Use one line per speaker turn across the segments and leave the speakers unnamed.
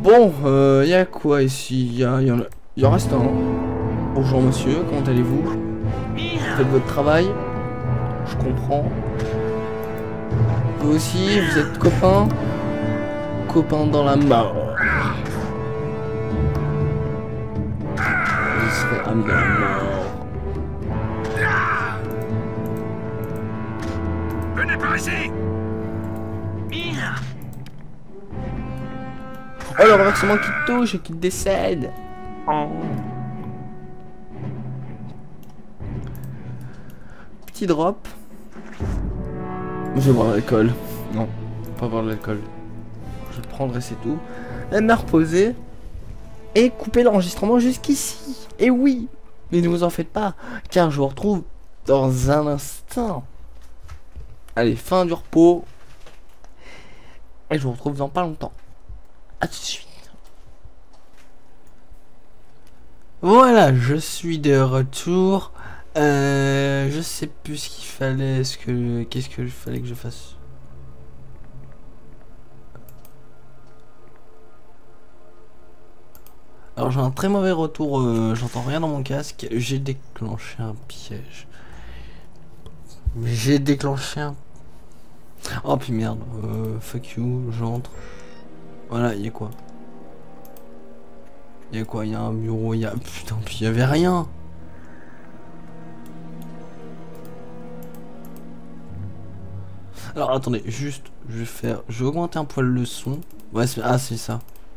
Bon, y a quoi ici? Il y en reste un. Bonjour monsieur, comment allez-vous? Faites votre travail. Je comprends. Vous aussi, vous êtes copains? Copains dans la mort. Vous serez amis dans la mort.
Venez par ici.
Oh, le renversement qui te touche et qui te décède. Oh. Petit drop. Je vais boire de l'alcool. Non, pas boire de l'alcool. Je le prendrai, c'est tout. Et me reposer. Et couper l'enregistrement jusqu'ici. Et oui. Mais ne vous en faites pas. Car je vous retrouve dans un instant. Allez, fin du repos. Et je vous retrouve dans pas longtemps. A tout de suite. Voilà, je suis de retour. Je sais plus ce qu'il fallait. Qu'est-ce que fallait que je fasse? Alors j'ai un très mauvais retour. J'entends rien dans mon casque. J'ai déclenché un piège. J'ai déclenché un. Oh puis merde. Fuck you. J'entre. Voilà, il y a quoi? Il y a quoi? Il y a un bureau, il y a... Putain, puis il y avait rien. Alors attendez, juste, je vais augmenter un poil le son. Ouais, c'est ça.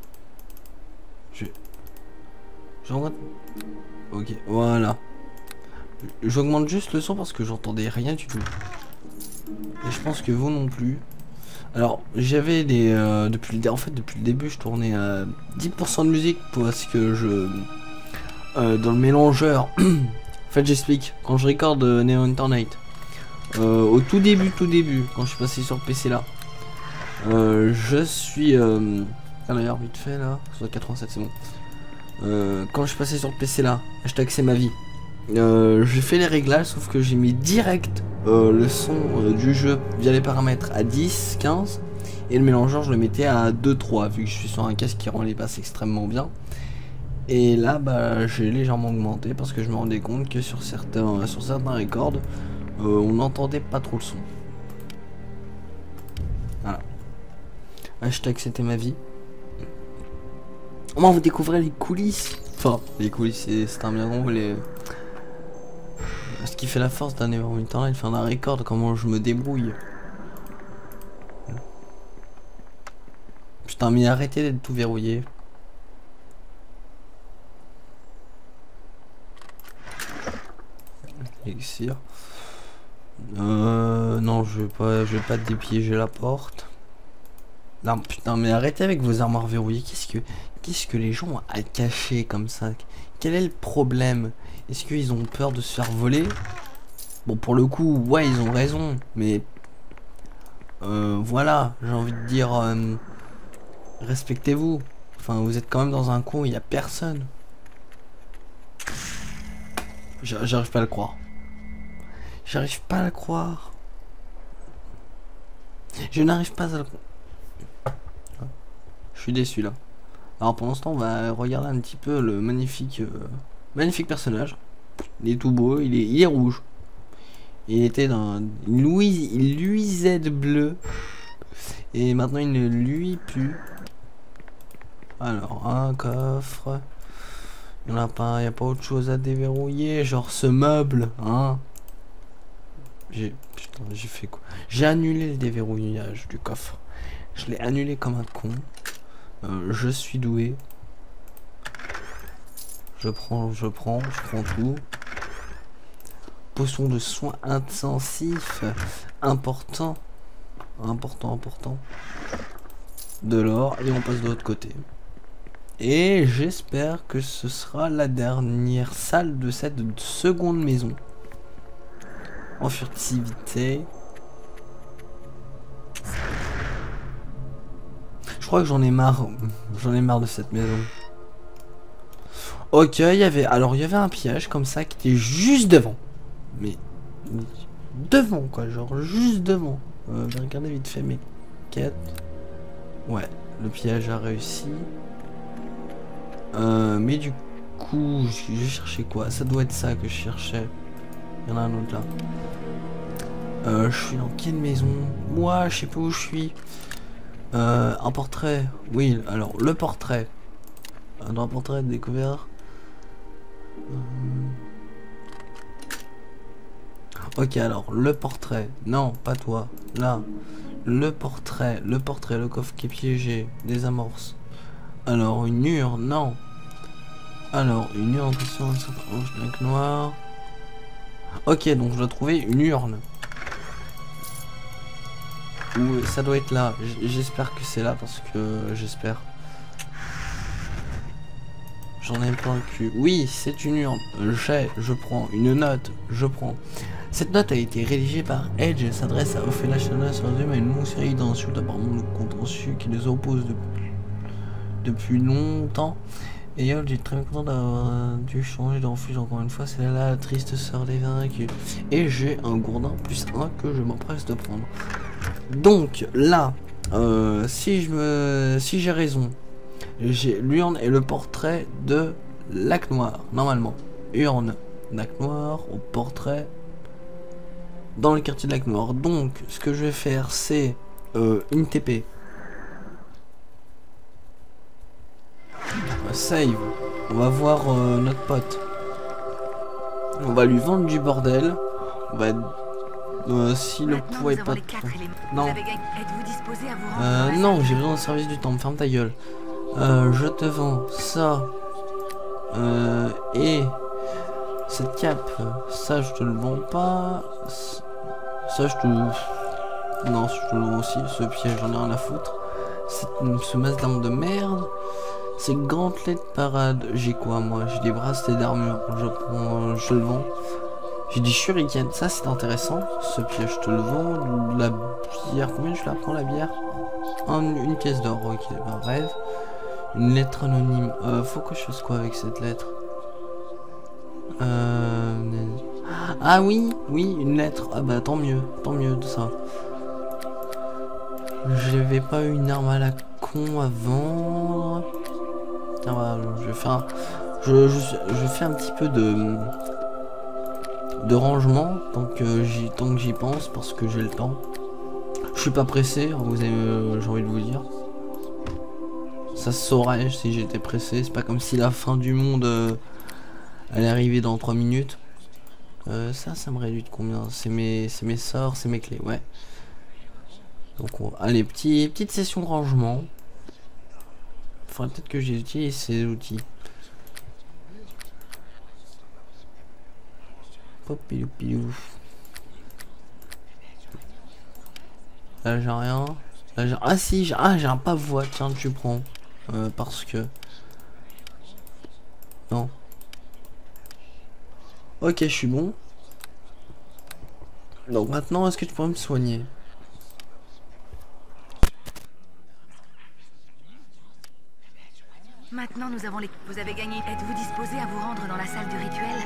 J'augmente... Ok, voilà. J'augmente juste le son parce que j'entendais rien du tout. Et je pense que vous non plus. Alors j'avais des depuis le début je tournais à 10% de musique parce que je dans le mélangeur en fait j'explique quand je recorde Neon Internet au tout début quand je suis passé sur le PC là je suis d'ailleurs vite fait là sur 87 c'est bon quand je suis passé sur le PC là hashtag c'est ma vie j'ai fait les réglages sauf que j'ai mis direct le son du jeu via les paramètres à 10, 15 et le mélangeur je le mettais à 2, 3 vu que je suis sur un casque qui rend les basses extrêmement bien. Et là bah j'ai légèrement augmenté parce que je me rendais compte que sur certains records on n'entendait pas trop le son. Voilà. Hashtag c'était ma vie. Comment vous découvrez les coulisses? Enfin les coulisses c'est un bien gros les... Ce qui fait la force d'un événement internet, faire un record, comment je me débrouille. Putain, mais arrêtez d'être tout verrouillé. Elixir. Non, je vais pas dépiéger la porte. Non, putain, mais arrêtez avec vos armoires verrouillées. Qu'est-ce que les gens ont à cacher comme ça? Quel est le problème? Est-ce qu'ils ont peur de se faire voler? Bon, pour le coup, ouais, ils ont raison, mais voilà, j'ai envie de dire, respectez-vous. Enfin, vous êtes quand même dans un coin où il n'y a personne. J'arrive pas à le croire. J'arrive pas à le croire. Je n'arrive pas à le croire. Je suis déçu là. Alors pour l'instant, on va regarder un petit peu le magnifique personnage. Il est tout beau, il est rouge. Il était dans il luisait de bleu. Et maintenant il ne lui plus. Alors un coffre. Il n'y a pas autre chose à déverrouiller. Genre ce meuble, hein. Putain, j'ai fait quoi? J'ai annulé le déverrouillage du coffre. Je l'ai annulé comme un con. Je suis doué. Je prends tout. Potion de soins intensifs. Important. De l'or. Et on passe de l'autre côté. Et j'espère que ce sera la dernière salle de cette seconde maison. En furtivité. Je crois que j'en ai marre. J'en ai marre de cette maison. Ok, il y avait un piège comme ça qui était juste devant. Mais devant quoi, genre juste devant. J'ai regardé vite fait mes quêtes. Ouais, le piège a réussi. Mais du coup, je cherchais quoi? Ça doit être ça que je cherchais. Il y en a un autre là. Je suis dans quelle maison? Moi, je sais pas où je suis. Un portrait. Oui, alors le portrait. Dans un portrait découvert. Ok, alors le portrait. Non, pas toi. Là. Le portrait, le coffre qui est piégé. Des amorces. Alors, une urne, non. Alors, une urne, attention, un certain rouge, black, noir. Ok, donc je dois trouver une urne. Ou ça doit être là. J'espère que c'est là parce que j'espère. J'en ai plein le cul. Oui, c'est une urne. Je prends. Une note, je prends. Cette note a été rédigée par Edge et s'adresse à Ophélia Shanna sur à une longue série d'insultes apparemment de contentieux qui les opposent depuis longtemps. Et yo, j'ai très content d'avoir dû changer de refuge encore une fois. C'est là la triste sœur des vaincus. Et j'ai un gourdin plus 1 que je m'empresse de prendre. Donc là, si j'ai raison, j'ai l'urne et le portrait de Lac Noir, normalement. Urne, Lac Noir, au portrait dans le quartier de Lac Noir. Donc ce que je vais faire, c'est une TP. Save. On va voir notre pote. On va lui vendre du bordel. On va s'il ne pouvait pas. Non. Non, j'ai besoin d'un service du temps. Ferme ta gueule. Je te vends ça. Et cette cape. Ça, je te le vends pas. Ça, je te. Non, je te le vends aussi. Ce piège, j'en ai rien à foutre. Ce masque d'armes de merde. Ces gantelets de parade. J'ai quoi, moi? J'ai des bracelets d'armure. Je prends. Je le vends. J'ai des shurikens, ça c'est intéressant. Ce piège, je te le vends. La bière, combien je la prends la bière? Une pièce d'or, ok, ben, rêve. Une lettre anonyme. Faut que je fasse quoi avec cette lettre? Ah oui, oui, une lettre. Ah bah tant mieux de ça. J'avais pas eu une arme à la con à vendre. Tiens, voilà, je fais un petit peu de rangement tant que j'y pense parce que j'ai le temps. Je suis pas pressé, vous avez j'ai envie de vous dire. Ça se saurait si j'étais pressé, c'est pas comme si la fin du monde allait arriver dans 3 minutes. Ça me réduit de combien? C'est mes sorts, c'est mes clés, ouais. Donc allez, petite session rangement. Faudrait peut-être que j'utilise ces outils. Popilou pilou. Là j'ai rien. Là, ah si, j'ai un pavois, tiens tu prends. Parce que. Non. Ok, je suis bon. Donc maintenant, est-ce que tu pourrais me soigner?
Maintenant, nous avons les... Vous avez gagné. Êtes-vous disposé à vous rendre dans la salle du rituel?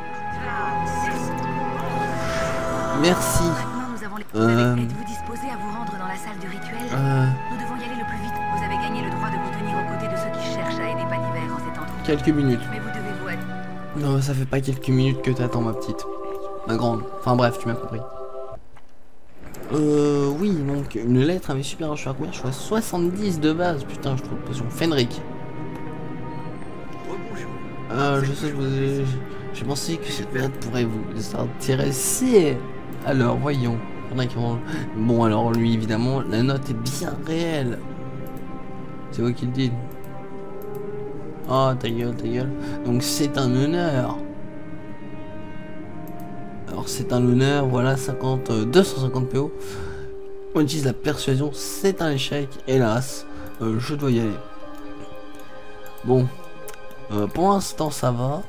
Merci.
Maintenant, nous avons les... Êtes-vous disposé à vous rendre dans la salle du rituel? Nous devons y aller le plus vite. Vous avez gagné le droit de vous tenir aux côtés de ceux qui cherchent à aider Panivert en ces temps.
Quelques minutes.
Mais vous devez vous être...
Non, ça fait pas quelques minutes que t'attends, ma petite. Ma grande. Enfin bref, tu m'as compris. Oui, donc une lettre avait super. Je suis à combien? Je suis à 70 de base. Putain, je trouve potion. Fenric. Je sais que vous... J'ai pensé que cette lettre pourrait vous intéresser. Alors, voyons. Il y en a qui vont... Bon, alors lui, évidemment, la note est bien réelle. C'est vous qui le dites. Oh, ta gueule, ta gueule. Donc, c'est un honneur. Alors, c'est un honneur, voilà, 250 PO. On utilise la persuasion, c'est un échec, hélas. Je dois y aller. Bon. Pour l'instant, ça va.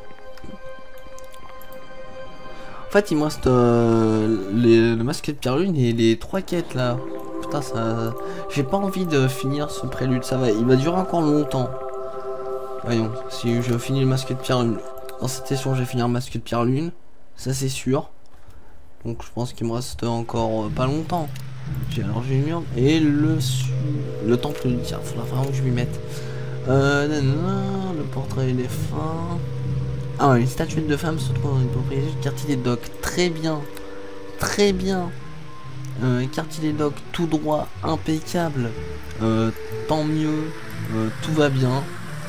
En fait, il me reste le masque de Pierre-Lune et les 3 quêtes là. Putain, ça. J'ai pas envie de finir ce prélude, ça va. Il va durer encore longtemps. Voyons, si je finis le masque de Pierre-Lune. Dans cette session, j'ai fini un masque de Pierre-Lune. Ça, c'est sûr. Donc, je pense qu'il me reste encore pas longtemps. Alors, j'ai une urne et le temple du tir. Faudra vraiment que je m'y mette. Le portrait éléphant. Ah, une statuette de femme se trouve dans une propriété du quartier des docks. Très bien. Très bien. Quartier des docks, tout droit, impeccable. Tant mieux. Tout va bien.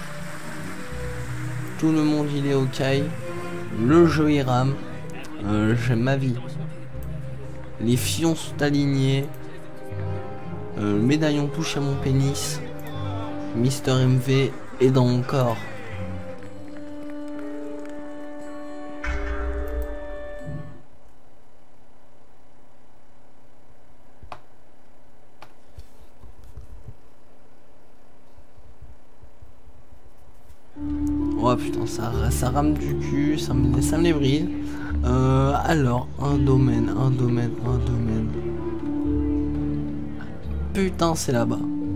Tout le monde il est ok. Le jeu il rame. J'aime ma vie. Les fions sont alignés. Le médaillon touche à mon pénis. Mister MV est dans mon corps. Oh putain, ça rame du cul, ça me les brille. Alors, un domaine. Putain, c'est là-bas.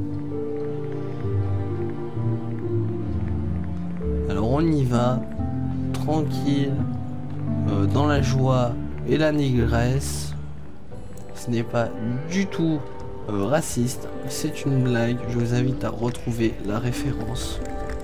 Alors on y va, tranquille, dans la joie et la négresse. Ce n'est pas du tout raciste, c'est une blague. Je vous invite à retrouver la référence.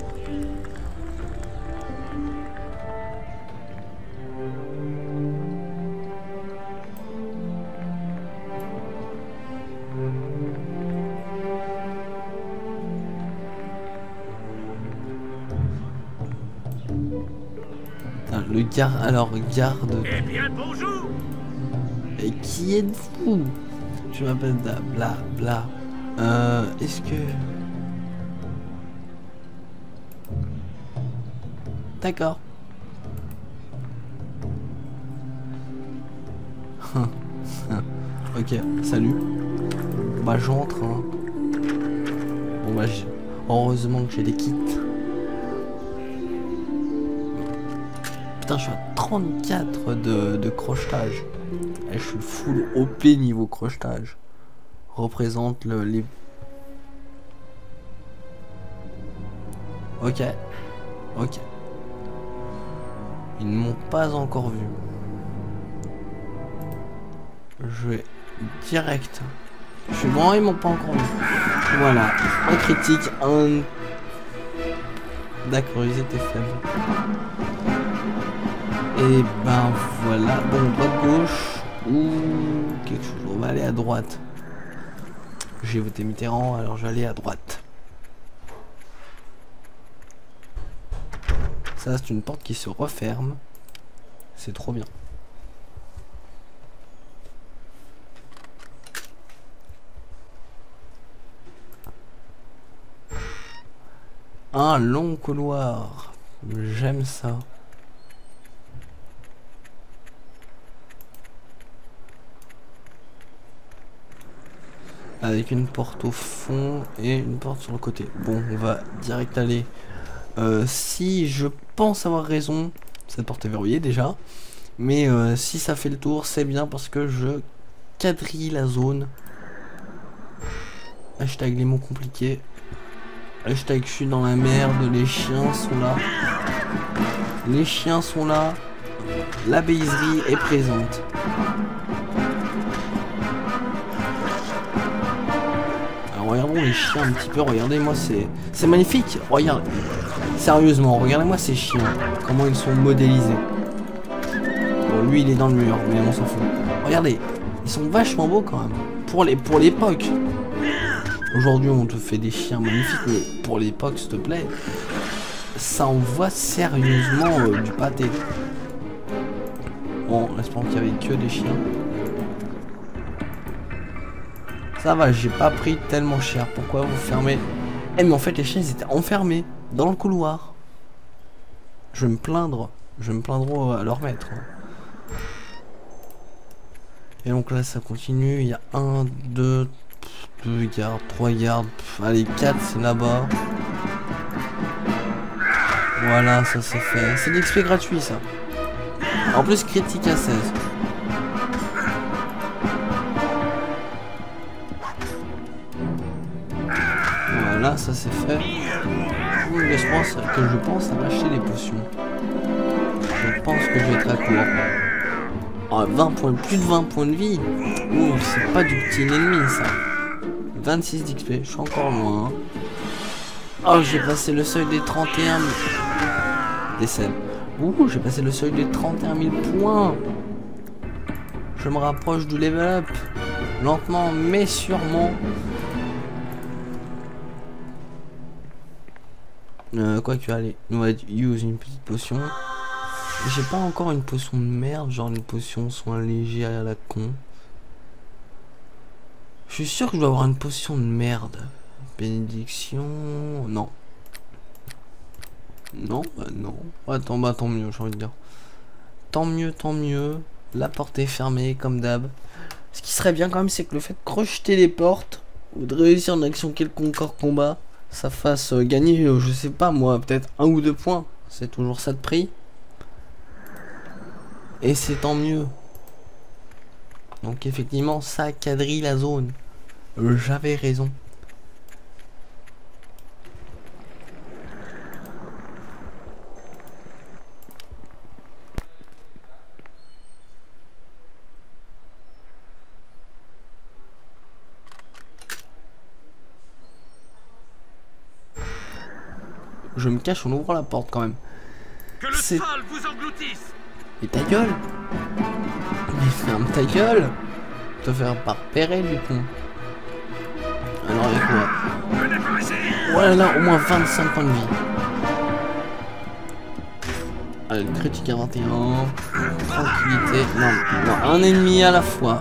Le garde, alors garde.
Eh bien bonjour.
Et qui êtes-vous? Je m'appelle bla bla. Est-ce que... D'accord. Ok, salut. Bah j'entre. Hein. Bon bah heureusement que j'ai des kits. Putain, je suis à 34 de crochetage. Et je suis full OP niveau crochetage. Représente les... Ok. Ok. Ils ne m'ont pas encore vu. Je vais direct. Je suis bon, ils m'ont pas encore vu. Voilà. Un critique, un... D'accord, ils étaient faibles. Et ben voilà, bon, droite gauche ou quelque chose. On va aller à droite. J'ai voté Mitterrand, alors je vais aller à droite. Ça c'est une porte qui se referme. C'est trop bien. Un long couloir. J'aime ça. Avec une porte au fond et une porte sur le côté. Bon, on va direct aller. Si je pense avoir raison, cette porte est verrouillée déjà. Mais si ça fait le tour, c'est bien parce que je quadrille la zone. Hashtag les mots compliqués. Hashtag je suis dans la merde, les chiens sont là. Les chiens sont là. La baiserie est présente. Regardons les chiens un petit peu, regardez-moi, c'est magnifique, regarde, sérieusement, regardez-moi ces chiens, comment ils sont modélisés. Bon, lui il est dans le mur, mais on s'en fout. Regardez, ils sont vachement beaux quand même, pour l'époque. Aujourd'hui on te fait des chiens magnifiques, mais pour l'époque s'il te plaît, ça envoie sérieusement du pâté. Bon, espérons qu'il y avait que des chiens. Ça va, j'ai pas pris tellement cher. Pourquoi vous fermez? Eh mais en fait les chiens ils étaient enfermés dans le couloir. Je vais me plaindre. Je vais me plaindre à leur maître. Et donc là ça continue. Il y a 1, 2 gardes, 3 gardes. Allez 4 c'est là-bas. Voilà, ça c'est fait. C'est de l'XP gratuit ça. En plus critique à 16. Voilà, ça c'est fait. Je pense à m'acheter des potions. Je pense que je vais être à court. Oh, 20 points, plus de 20 points de vie. Ouh, c'est pas du petit ennemi ça. 26 d'XP, je suis encore loin. Oh, j'ai passé le seuil des 31 000. Décède. Ouh, j'ai passé le seuil des 31 000 points. Je me rapproche du level up. Lentement, mais sûrement. Quoi que, allez, on va use une petite potion. J'ai pas encore une potion de merde, genre une potion soin léger à la con. Je suis sûr que je dois avoir une potion de merde. Bénédiction... Non. Non, bah non. Attends, bah tant mieux, j'ai envie de dire. Tant mieux, tant mieux. La porte est fermée, comme d'hab. Ce qui serait bien quand même, c'est que le fait de crocheter les portes, ou de réussir une action quelconque hors combat, ça fasse gagner, je sais pas moi, peut-être 1 ou 2 points. C'est toujours ça de prix. Et c'est tant mieux. Donc effectivement, ça quadrille la zone. J'avais raison. Je me cache en ouvrant la porte quand même.
Que le sol vous engloutisse.
Et ta gueule. Mais ferme ta gueule. Te faire pas repérer du coup. Alors avec moi. Voilà, au moins 25 points de vie. Allez, critique à 21. Tranquillité. Non, non, un ennemi à la fois.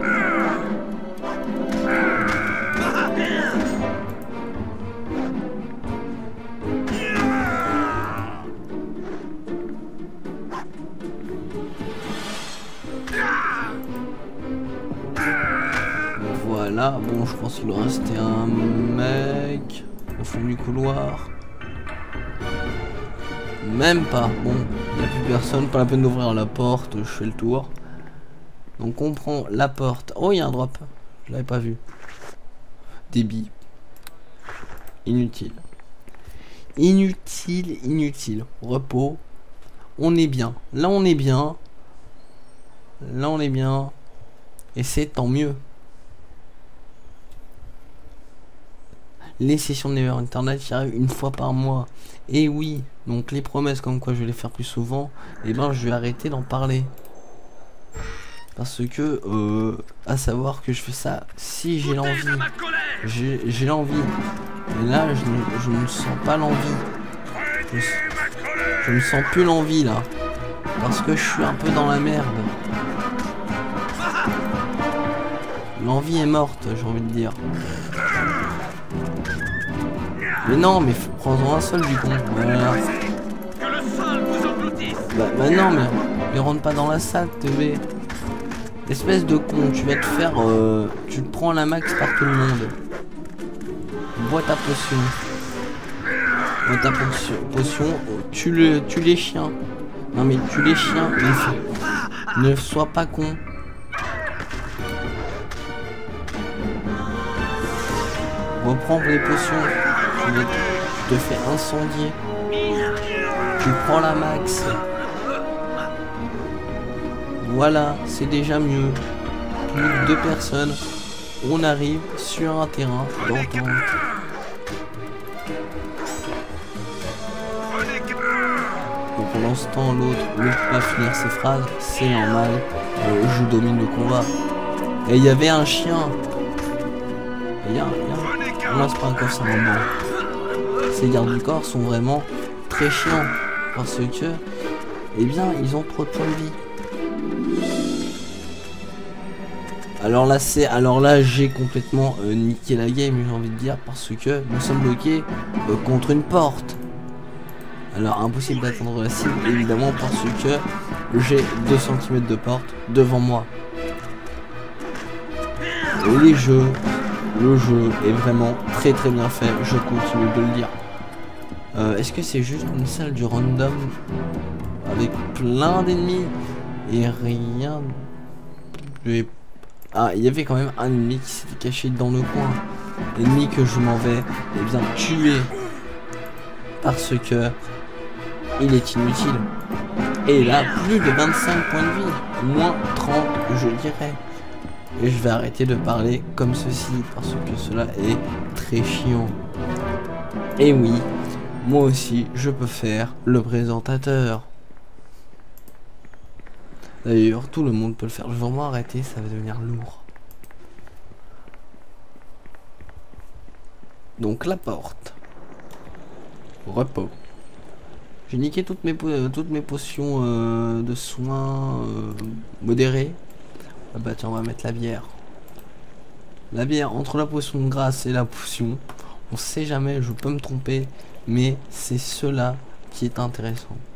Voilà, bon, je pense qu'il doit rester un mec au fond du couloir. Même pas. Bon, il n'y a plus personne, pas la peine d'ouvrir la porte, je fais le tour. Donc on prend la porte. Oh, il y a un drop. Je l'avais pas vu. Débit. Inutile. Inutile, inutile. Repos. On est bien. Là, on est bien. Là, on est bien. Et c'est tant mieux. Les sessions de Never Internet qui arrivent une fois par mois. Et oui, donc les promesses comme quoi je vais les faire plus souvent, et ben je vais arrêter d'en parler. Parce que, à savoir que je fais ça si j'ai l'envie. J'ai l'envie. Et là, je ne sens pas l'envie. Je ne sens plus l'envie là. Parce que je suis un peu dans la merde. L'envie est morte, j'ai envie de dire. Mais non, mais prends-en un seul du con. Voilà. Bah non, mais il rentre pas dans la salle, TV. Espèce de con, tu vas te faire... tu te prends la max par tout le monde. Bois ta potion. Bois ta potion. Tue les chiens. Non mais tue les chiens. Ne sois pas con. Reprends les potions. Tu te fais incendier. Tu prends la max. Voilà, c'est déjà mieux. Plus de 2 personnes. On arrive sur un terrain d'entente. Donc pendant ce temps, l'autre ne peut pas finir ses phrases. C'est normal. Je domine le combat. Et il y avait un chien. Non, c'est pas un coffre, c'est un banc. Ces gardes du corps sont vraiment très chiants. Parce que, eh bien, ils ont trop de points de vie. Alors là, j'ai complètement niqué la game, j'ai envie de dire, parce que nous sommes bloqués contre une porte. Alors, impossible d'atteindre la cible, évidemment, parce que j'ai 2 cm de porte devant moi. Et le jeu est vraiment très très bien fait, je continue de le dire. Est-ce que c'est juste une salle du random avec plein d'ennemis et rien de... Ah, il y avait quand même un ennemi qui s'était caché dans le coin. L'ennemi que je m'en vais bien tuer parce que il est inutile. Et là, plus de 25 points de vie, moins 30 je dirais. Et je vais arrêter de parler comme ceci parce que cela est très chiant. Et oui, moi aussi, je peux faire le présentateur. D'ailleurs, tout le monde peut le faire. Je vais vraiment arrêter, ça va devenir lourd. Donc la porte. Repos. J'ai niqué toutes mes potions de soins modérés. Ah bah tiens, on va mettre la bière. La bière, entre la potion de grâce et la potion, on sait jamais, je peux me tromper, mais c'est cela qui est intéressant.